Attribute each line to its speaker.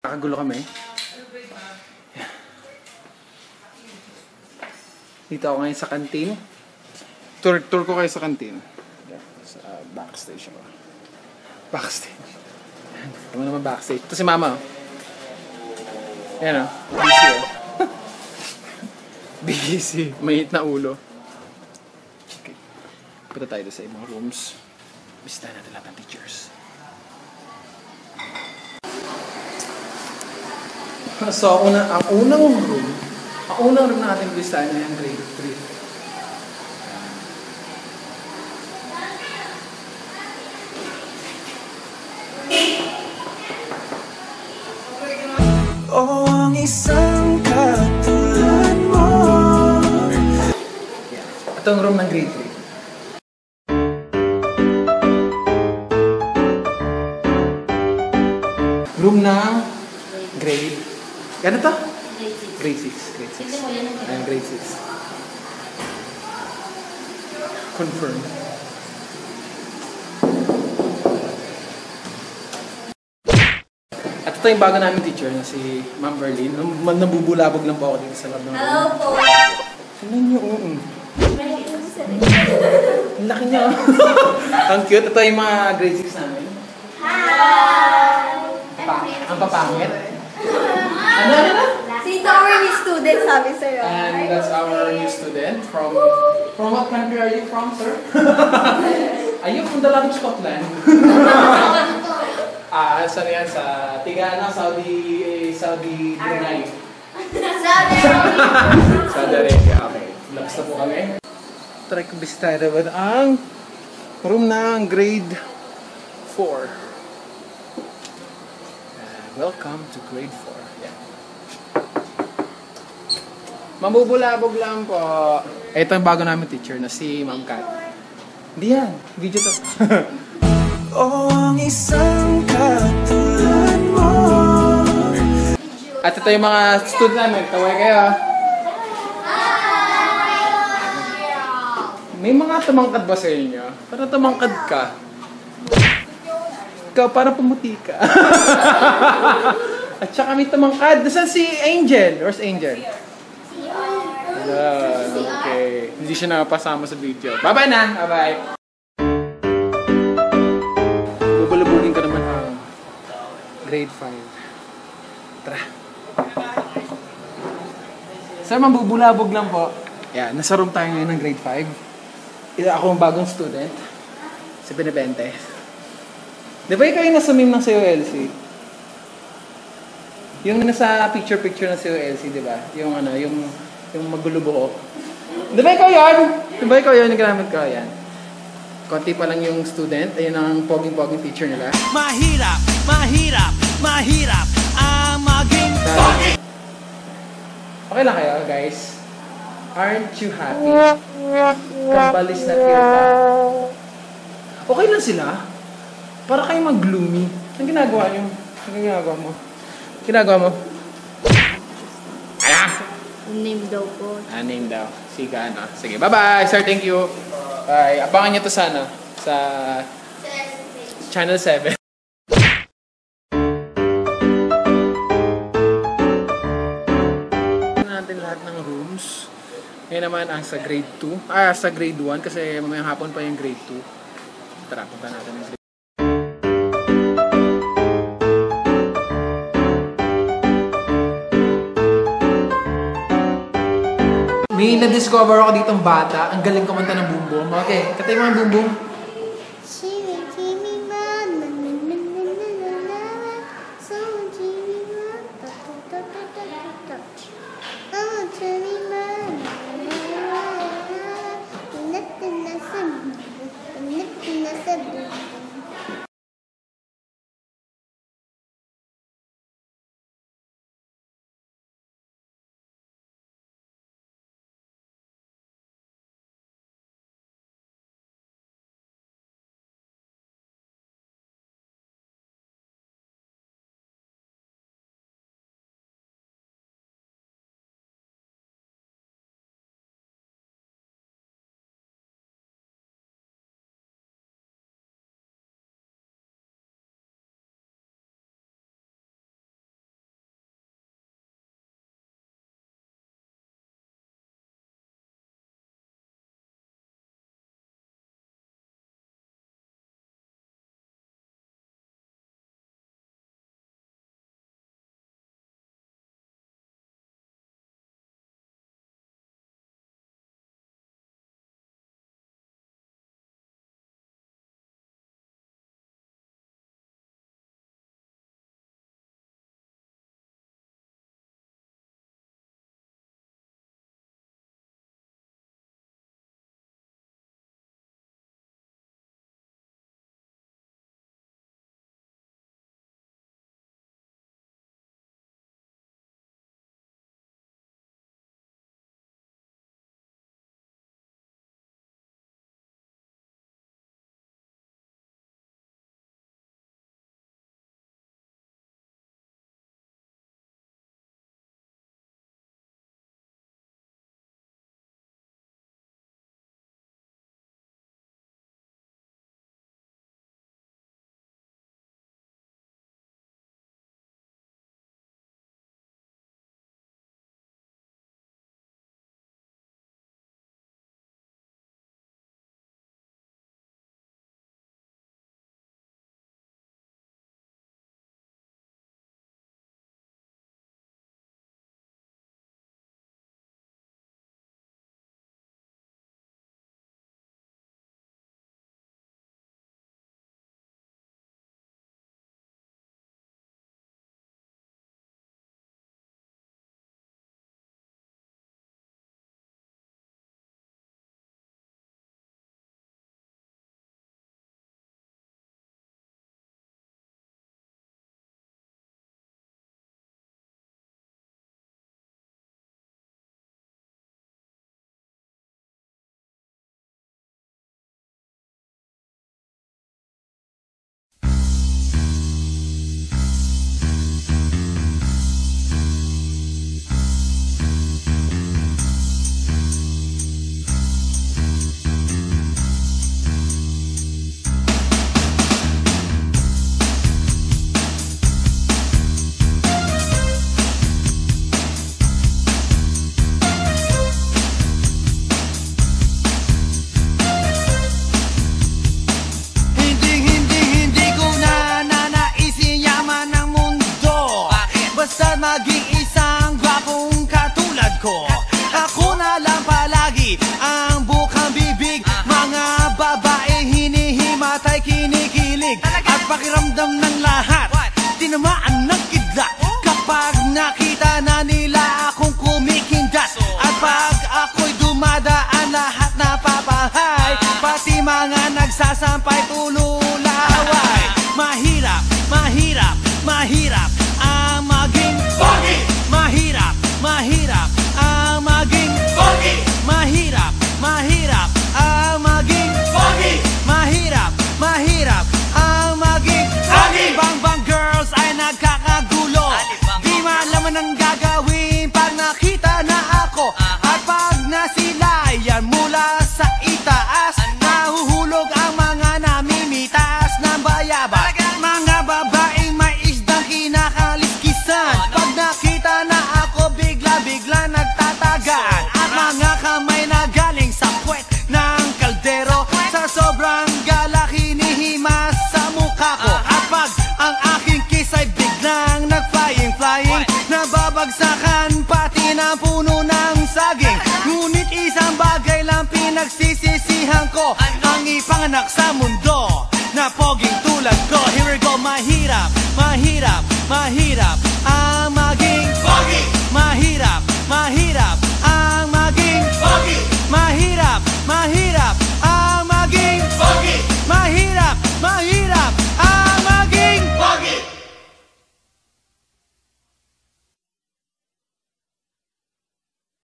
Speaker 1: Nakagulo kami. Dito ako ngayon sa canteen. Tour ko kayo sa canteen. Sa backstage ako. Backstage. Tama naman backstage. Ito si Mama. Ayan o. Busy o. Busy. Mainit na ulo. Okay. Punta tayo sa ibang rooms. Bisitahin natin lahat ng teachers. So, ang unang room natin bisitahin na yung grade 3.
Speaker 2: Oh, ang isang katulad mo.
Speaker 1: Yeah. Ito ang room ng grade 3. Room ng grade... Ano to? Grade 6. Grade 6. Ayan, grade 6. Confirm. At ito yung bago namin teacher na si Ma'am Berlin. Nabubulabog lang po ako dito sa loob ng room.
Speaker 3: Hello po!
Speaker 1: Tignan niyo, ang laki niya. Ang cute. Ito yung mga grade 6 namin.
Speaker 3: Hi!
Speaker 1: Ang papangit. Ano?
Speaker 3: Si our new student, sabi sa'yo.
Speaker 1: And that's our new student from what country are you from, sir? Are you from the land of Scotland? Saan yan? Sa Tigana, Saudi Brunei. Saudi Arabia, okay. Labas na po kami. Try ko bisitahin naman ang room ng grade 4. Welcome to grade 4. Yeah. Mamubulabog lang po. Ito yung bago namin teacher na si Ma'am Kat. Hindi yan. Video to.
Speaker 2: Oh, ang isang katulad mo.
Speaker 1: At ito yung mga student namin. Tawag kayo. May mga tumangkad ba sa inyo? Para tumangkad ka. Ikaw, para pumuti ka. At saka may tumangkad. Nasaan si Angel? Where's Angel? Okay. Hindi siya nakapasama sa video. Bye-bye na! Bye-bye! Bubulabugin ko naman ang grade 5. Tara. Sir, mambubulabog lang po. Yeah, nasa room tayo ngayon ng grade 5. Ako ang bagong student. Si Benebente. Di ba kayo nasa meme ng COLC? Yung nasa picture ng COLC, di ba? Yung ano, yung magulo buhok. Di ba ikaw yun? Di ba ikaw yun? Yung ginamit ko, yan. Konti pa lang yung student. Ayun ang poging teacher nila.
Speaker 2: Mahirap ang maging pogi.
Speaker 1: Okay lang kayo, guys? Aren't you happy? Kambalis na tirpa. Okay lang sila. Para kayo mag-gloomy. Anong ginagawa niyo? Anong ginagawa mo? Ginagawa mo? Ano?
Speaker 3: Name daw po.
Speaker 1: Name daw. Sige, ano. Sige, bye-bye, sir. Thank you. Bye. Abangan niyo to sana sa Channel 7. Natin lahat ng rooms. Ngayon naman ang sa grade 2. Sa grade 1 kasi mamayang hapon pa yung grade 2. Tara, punta natin yung grade 2. May na-discover ako ditong bata. Ang galing kumanta ng Bboom. Okay, katay mo ang Bboom.
Speaker 4: maging isang gwapong katulad ko. Ako na lang palagi ang bukang bibig. Mga babae hinihimatay, kinikilig. At pakiramdam ng lahat, tinamaan ng kidlat. Kapag nakita na nila akong kumikindat. At pag ako'y dumadaan, lahat napapahay. Pati mga nagsasampay, tululaway. Mahirap, mahirap, mahirap ang maging pogi. Mahirap, mahirap ang maging pogi. Mahirap, mahirap ang maging pogi. Mahirap, mahirap ang maging pogi. Bang girls ay nagkakagulo. Di malaman ang gagawin pag nakita na ako. At pag nasilayan mula sa itaas, nahuhulog ang mga namimitas ng bayabas. Mga babaeng may isdang kinakaliskisan. Pag nakita na ako, bigla-bigla nagtatagaan. At mga kamay na galing sa puwet ng kaldero, sa sobrang galak hinihimas sa mukha ko. At pag ang aking kiss ay biglang nag-flying, nababagsakan pati ng puno ng saging. Ngunit isang bagay lang pinagsisisihan ko, ang ipanganak sa mundo na poging tulad ko. Here we go, mahirap, mahirap, mahirap